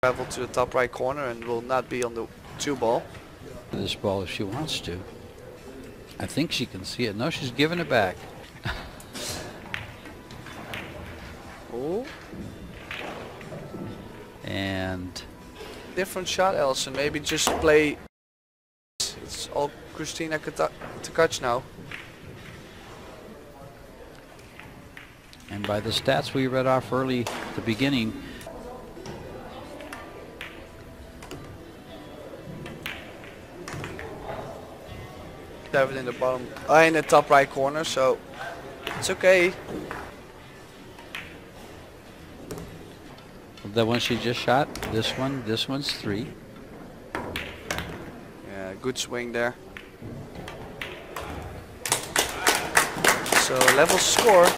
travel to the top right corner and will not be on the 2 ball. This ball if she wants to. I think she can see it. No, she's giving it back. Oh. And Different shot, Elson. Maybe just play. It's all Kristina Tkach now. by the stats we read off early at the beginning, have it in the bottom, in the top right corner, so it's okay. the one she just shot, this one's 3. Yeah, good swing there. So level score.